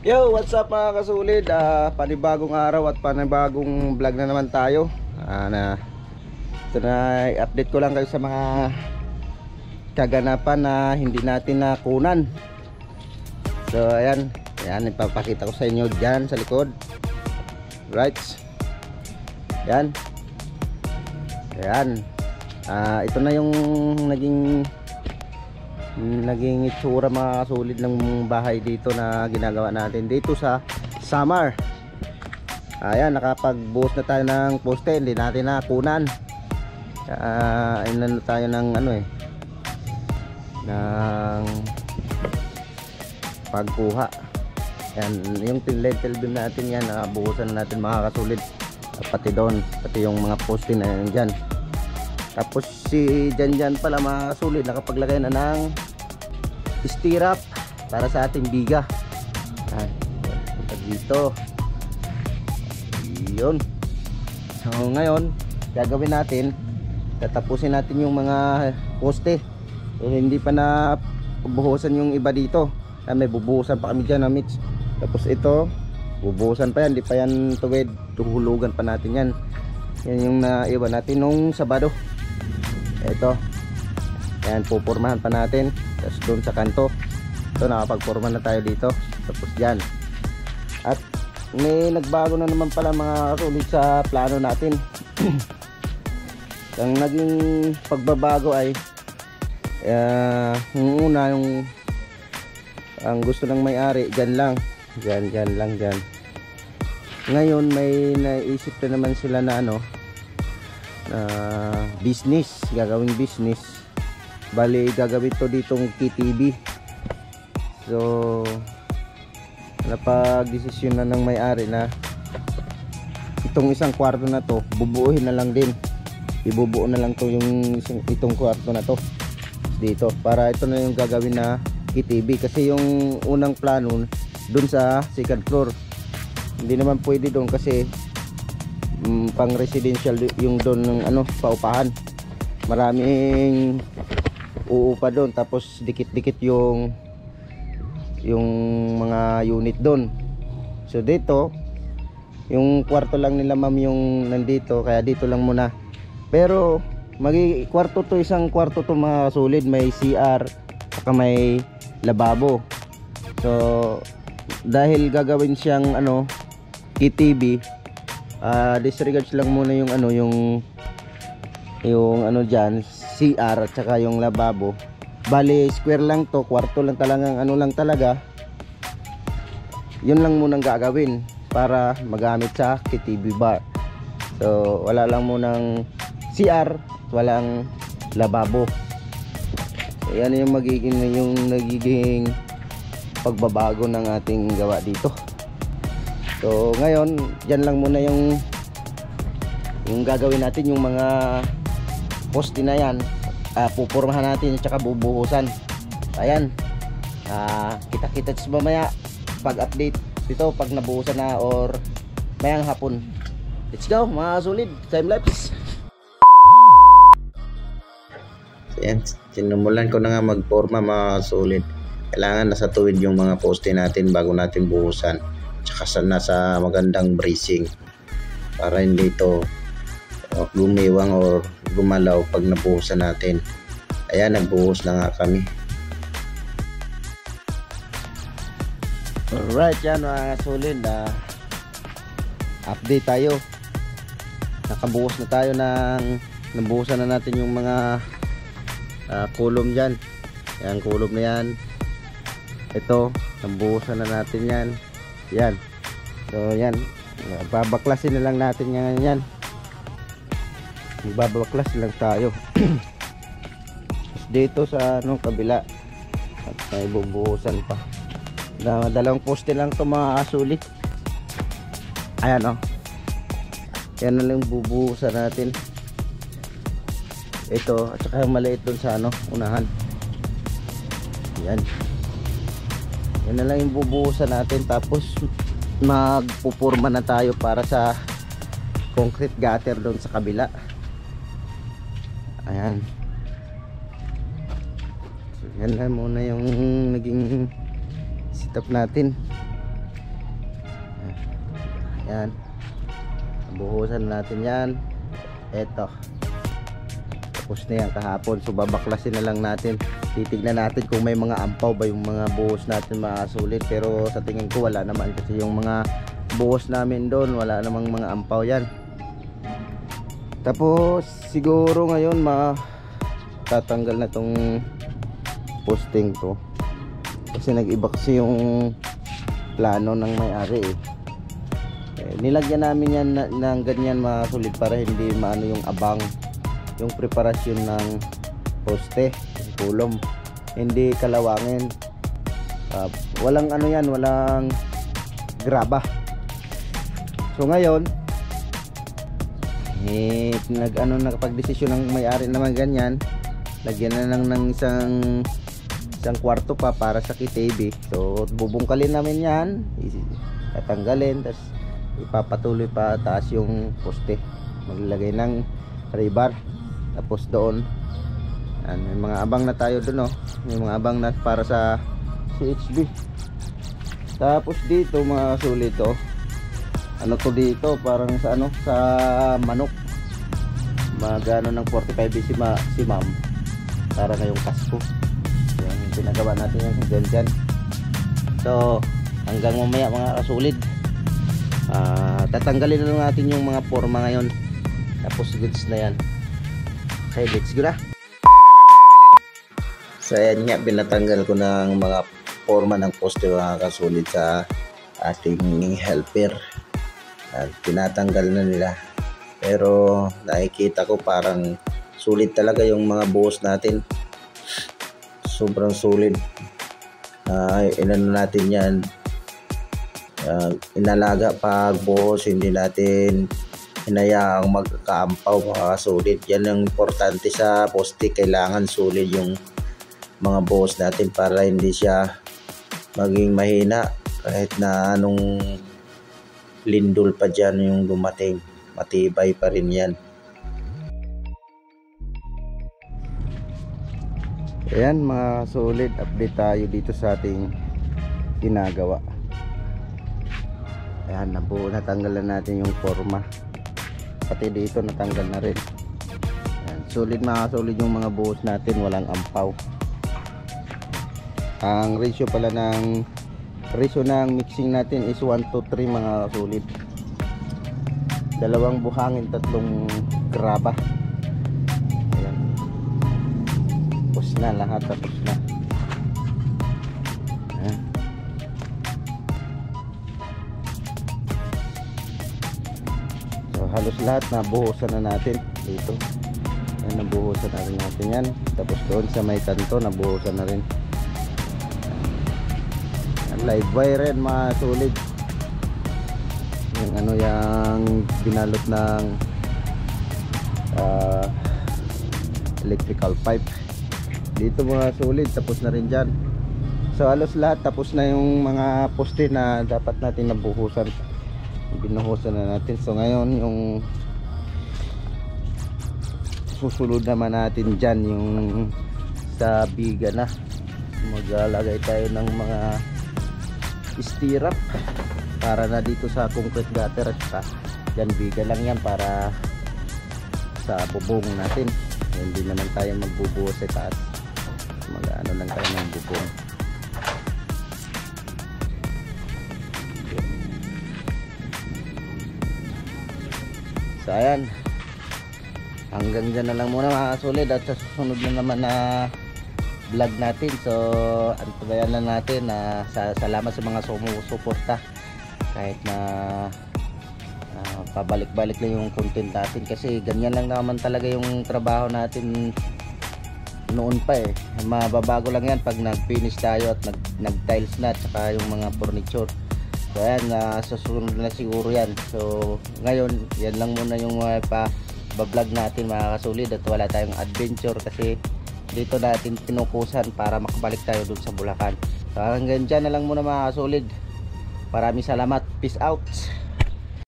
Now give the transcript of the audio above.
Yo, what's up mga kasulid? Panibagong araw at panibagong vlog na naman tayo. Ito na, update ko lang kayo sa mga kaganapan na hindi natin nakunan. So ayan, ipapakita ko sa inyo dyan sa likod. Right. Yan. Ayan. Ito na yung naging itsura mga kasulid ng bahay dito na ginagawa natin dito sa Samar. Ayan, nakapagbuhos na tayo ng poste, hindi natin nakunan. Inano tayo ng ng pagkuha. Yan, yung level beam natin yan, nakabuhusan natin mga kasulid. Pati doon, pati yung mga poste na yan dyan. Tapos si Janjan pala mga kasulid, nakapaglagay na ng stirrup para sa ating biga. Punta dito. Yun. So ngayon, gagawin natin, tatapusin natin yung mga poste. So, hindi pa na bubuhusan yung iba dito. May bubuhusan pa kami dyan, Mitch. Tapos ito, bubuhusan pa yan, hindi pa yan tuwid. Tuhulugan pa natin yan. Yan yung naiwan natin nung Sabado. Ito, yan, pupurmahan pa natin. Tapos doon sa kanto, ito, nakapagpurma na tayo dito. Tapos dyan. At may nagbago na naman pala mga kasulit sa plano natin. Ang naging pagbabago ay yung una, ang gusto ng may-ari dyan lang, dyan lang. Ngayon may naisip na naman sila na business, gagawing business. Bali gagawin to ditong KTV. So napag-desisyon na ng may-ari na itong isang kwarto na to bubuuhin na lang din. Ibubuo na lang to itong kwarto na to dito, para ito na yung gagawin na KTV. Kasi yung unang plano dun sa second floor, hindi naman pwede doon kasi pang residential yung doon ng paupahan. Maraming uupa doon, tapos dikit-dikit yung mga unit doon. So dito yung kwarto lang nila ma'am yung nandito, kaya dito lang muna. Pero kwarto to, isang kwarto to mga solid, may CR saka may lababo. So dahil gagawin siyang KTV, disregards lang muna yung dyan, CR at saka yung lababo. Bali square lang to, kwarto lang talagang lang talaga. Yun lang munang gagawin para magamit sa KTV bar. So wala lang munang CR, walang lababo. So yan yung nagiging pagbabago ng ating gawa dito. So ngayon, dyan lang muna yung gagawin natin, yung mga poste na yan. Pupurmahan natin at saka bubuhusan. Ayan, kita-kita mamaya pag-update dito pag nabuhusan na or mayang hapon. Let's go mga solid, time lapse. So yan, sinumulan ko na nga magporma mga solid. Kailangan nasa tuwid yung mga poste natin bago natin buhusan. Tsaka nasa magandang bracing para hindi ito gumiwang or gumalaw pag nabuhusan natin. Ayan, nagbuhos na nga kami. Alright, yan mga solid, update tayo. Nakabuhos na tayo nabuhusan na natin yung mga kulom dyan. Yan, kulom na yan. Ito, nabuhusan na natin yan. Yan. So yan, babaklasin na lang natin yan. Babaklas lang tayo. Dito sa kabila at may bubuhusan pa. Dalawang poste lang ito mga kasulit. Ayan yan na lang bubuhusan natin. Ito at saka yung maliit dun sa unahan. Yan na lang yung bubuhusan natin. Tapos magpupurma na tayo para sa concrete gutter doon sa kabila. Ayan. So, yan lang muna yung naging setup natin. Yan, buhusan natin yan. Eto, tapos na yan kahapon. So babaklasin na lang natin, titignan natin kung may mga ampaw ba yung mga buhos natin makasulit. Pero sa tingin ko wala naman, kasi yung mga buhos namin doon wala namang mga ampaw yan. Tapos siguro ngayon tatanggal na tong posting to, kasi nag-iba kasi yung plano ng may-ari nilagyan namin yan ng ganyan mga sulit para hindi maano yung abang, yung preparasyon ng poste, kulom, hindi kalawangin. Walang ano yan, walang graba. So ngayon nakapag-desisyon ng may-ari naman ganyan, lagyan na lang ng isang kwarto pa para sa KTV. So bubungkalin namin yan, tatanggalin, tapos ipapatuloy pa taas yung poste, maglalagay ng rebar. Tapos doon may mga abang na tayo doon, may mga abang na para sa CHB. Tapos dito mga sulit ano to dito, parang sa sa manok, magano ng 45 si ma'am, para ngayong Pasko. Yan yung pinagawa natin yung dyan. So hanggang mamaya mga kasulid, tatanggalin na lang natin yung mga forma ngayon. Tapos goods na yan. Okay, let's go na. So ayan nga, binatanggal ko ng mga forma ng poste mga kasulid sa ating helper. Tinatanggal na nila, pero nakikita ko parang sulit talaga yung mga buhos natin, sobrang sulit. Inano natin yan, inalaga pag buhos, hindi natin hinayaang magkaampaw mga sulit. Yan ang importante sa poste, kailangan sulit yung mga buhos natin para hindi siya maging mahina. Kahit na anong lindol pa dyan yung dumating, matibay pa rin yan. Ayan mga solid, update tayo dito sa ating ginagawa. Ayan, natanggal na natin yung forma, pati dito natanggal na rin. Ayan, solid mga solid yung mga buhos natin, walang ampaw. Ang ratio ng mixing natin is 1-3 mga solid. 2 buhangin, 3 graba. Ayan, tapos na lahat, tapos na. Ayan. So halos lahat nabuhusan na natin dito. Ayan, nabuhusan na rin natin yan. Tapos doon sa may kanto nabuhusan na rin. Live wire yan mga solid, yung yung binalot ng electrical pipe dito mga solid. Tapos na rin dyan. So halos lahat tapos na yung mga poste na dapat natin nabuhusan, binuhusan na natin. So ngayon yung susunod naman natin dyan, yung sa biga na, maglalagay tayo ng mga stirrup para na dito sa concrete gutter. At yan, biga lang yan para sa bubong natin. Hindi naman tayo magbubuhos sa taas, mag-ano lang tayo ng bubong. So ayan, hanggang dyan na lang muna mga kasulid, at sa susunod na naman na vlog natin. So antabayan lang natin na salamat sa mga sumusuporta, kahit na pabalik-balik lang yung content natin, kasi ganyan lang naman talaga yung trabaho natin noon pa mababago lang yan pag nag-finish tayo at nag-tiles na, at saka yung mga furniture. So ayan, susunod na siguro yan. So ngayon yan lang muna yung pa-vlog natin mga kasulid, at wala tayong adventure kasi dito natin pinukusan para makabalik tayo dun sa Bulacan. So hanggang dyan na lang muna mga kasulid. Maraming salamat. Peace out.